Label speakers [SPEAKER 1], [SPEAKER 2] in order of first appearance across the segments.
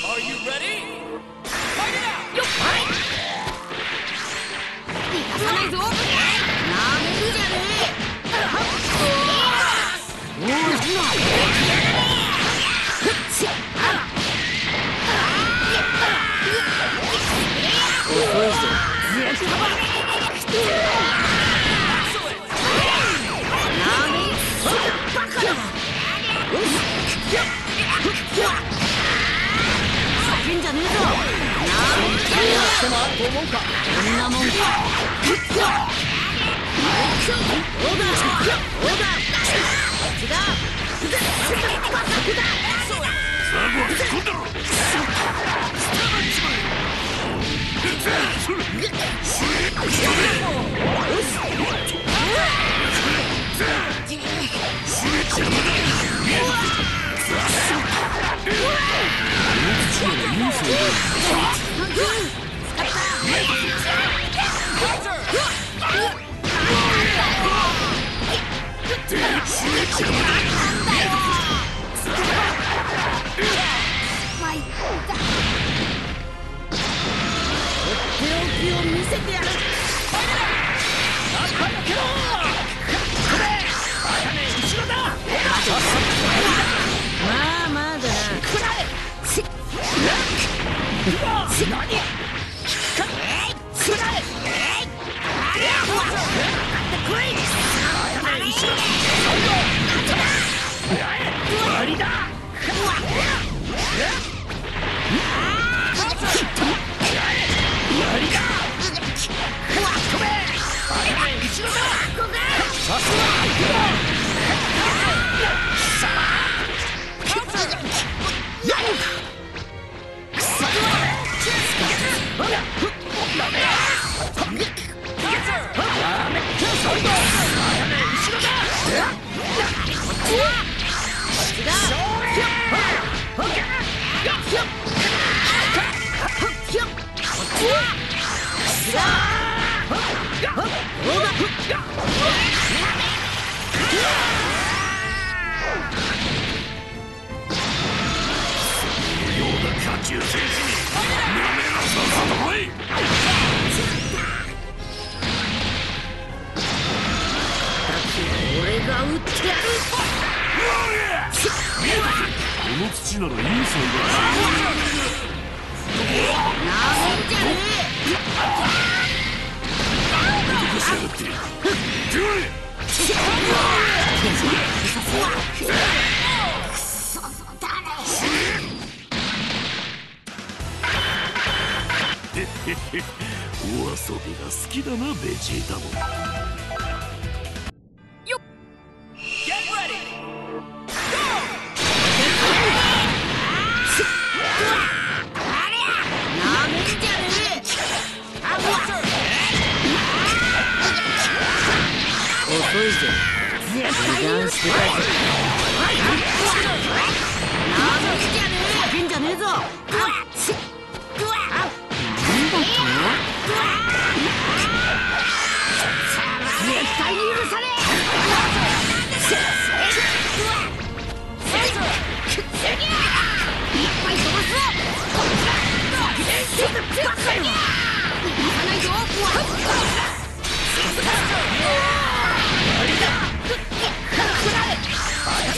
[SPEAKER 1] Are you ready? Fight it out!
[SPEAKER 2] よっはい逃がさないぞなめるじゃねえおおなんだ遅いぞ絶対なめバカだ叫んじゃねえぞこんなもんかオーダー違うバカだザゴ突っ込んだろ見せてやるまあまあだな俺が撃ってやるこの土ならいい存在だなめんじゃね
[SPEAKER 3] お遊びが好きだなベジータも。
[SPEAKER 1] Get ready! Go!
[SPEAKER 2] なめんじゃねえ遅いぞ油断してたぞなめんじゃねえ叫んじゃねえぞ絶対に許さねえいっぱい飛ばすな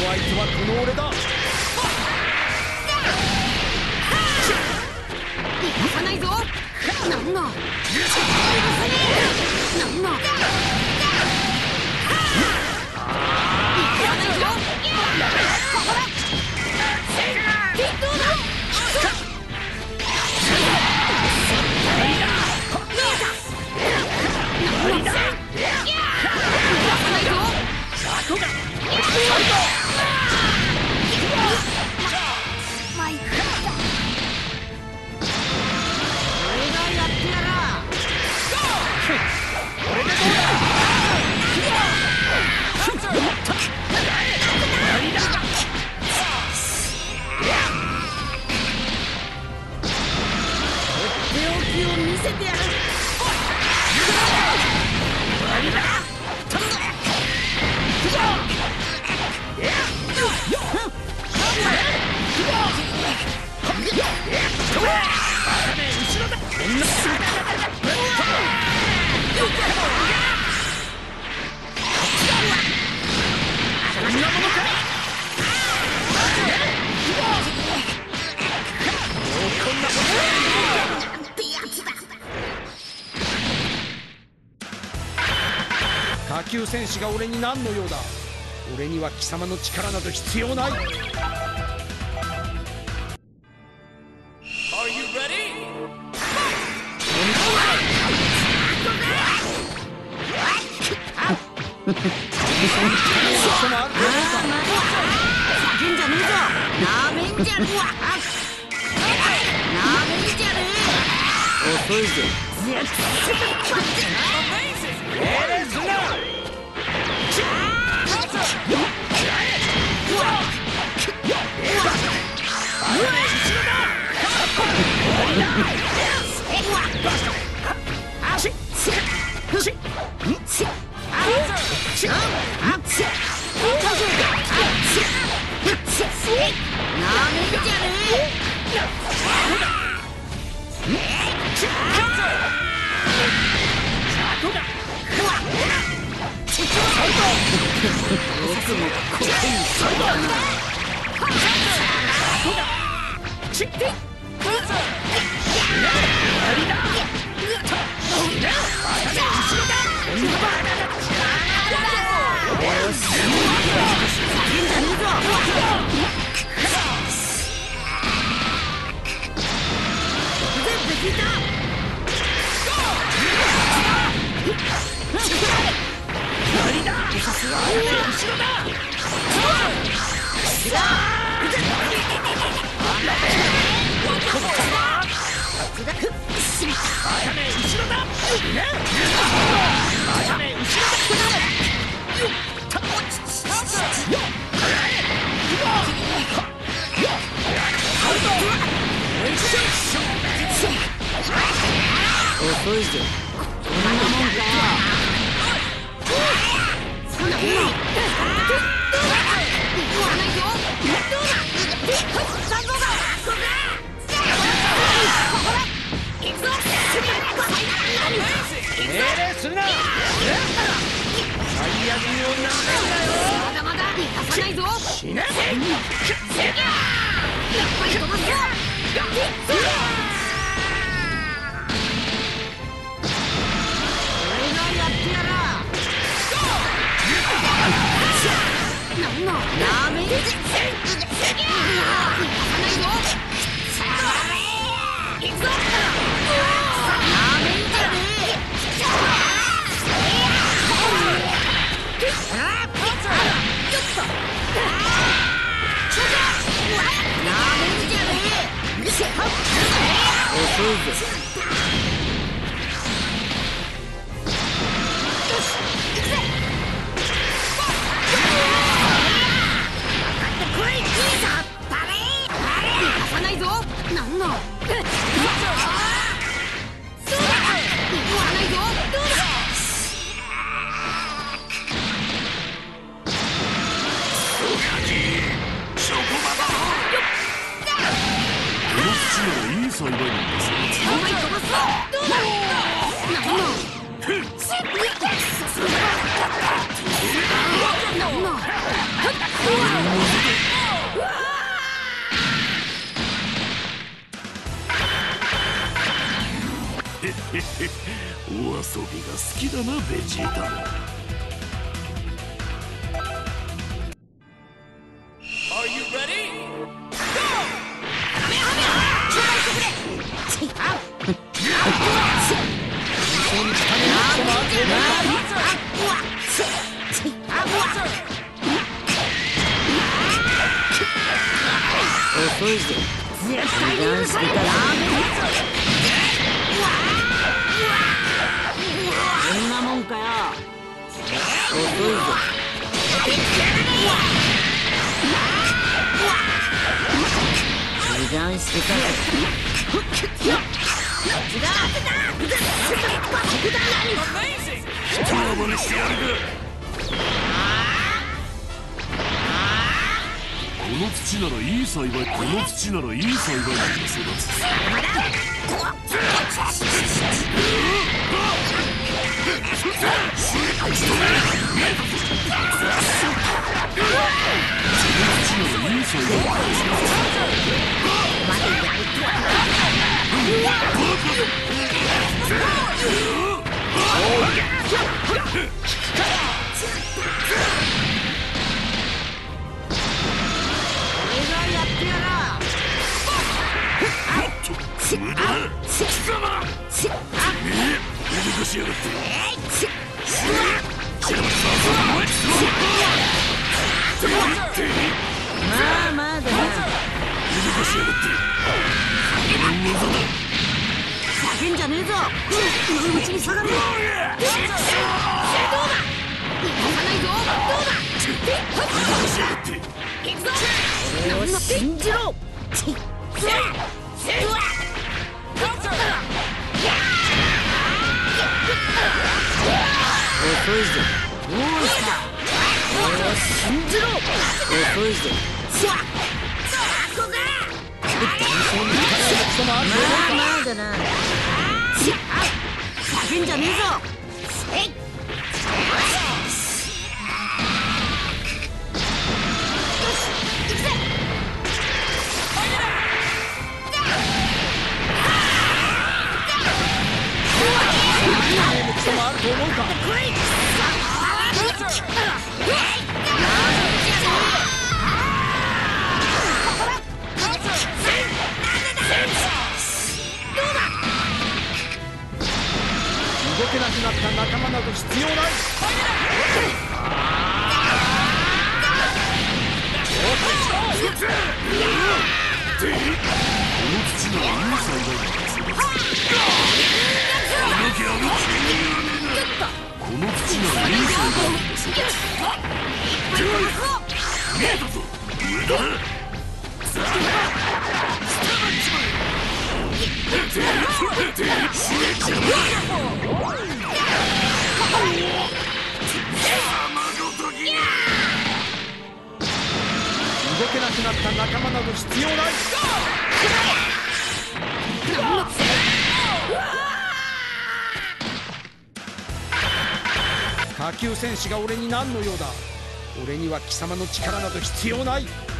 [SPEAKER 4] 相手はこの俺だ。
[SPEAKER 2] 行かないぞ。なんのなんの
[SPEAKER 4] 下級戦士が俺に何の用だ。俺には貴様の力など必要ない。
[SPEAKER 1] Are you ready?
[SPEAKER 2] 叫んじゃねえぞ。なめんじゃねえわ。なめんじゃねえ。遅いぜ。遅いぜ。そんなもんかよ。そんなもん。
[SPEAKER 4] 命令するな。最悪に女なんだよ。
[SPEAKER 2] まだまだ逃がさないぞ。
[SPEAKER 4] 死ね。
[SPEAKER 2] やっぱり飛ばすぞ。俺がやってやら。なんのダメージ。逃がさないぞ。行くぞ。ダメージだね。遅いぜ。逃がさないぞ。なんの。
[SPEAKER 3] いい栽培なんですよ。
[SPEAKER 2] な
[SPEAKER 3] お遊びが好きだなベジータ。
[SPEAKER 1] Are you ready?
[SPEAKER 2] 遅いぜ。油断してたらこんなもんかよ。遅いぜ。油断してたら
[SPEAKER 1] Amazing!
[SPEAKER 3] 人暴れしてやるか。この土ならいい栽培、この土ならいい栽培なんだそうだ。脅かしやがって。
[SPEAKER 2] まあまあだな。
[SPEAKER 3] 脅かしやがって。
[SPEAKER 2] 叫んじゃねえぞ。今のうちに下がる。どうだ。行かないぞ。どうだ。
[SPEAKER 3] 脅かしやがって。
[SPEAKER 2] 行くぞ。俺を信じろ。遅いぜ。どうした俺を信じろ。遅いぜ。まあまあだな。叫んじゃねえぞ。
[SPEAKER 4] 貴様あると思うか。動けなくなった仲間など必要ない。
[SPEAKER 3] この土ならいい栽培なんだそうだ。この土ならいい栽培なんだそうだ。見えたぞ。上だ。
[SPEAKER 4] 動けなくなった仲間など必要ない。下級戦士が俺に何の用だ。俺には貴様の力など必要ない。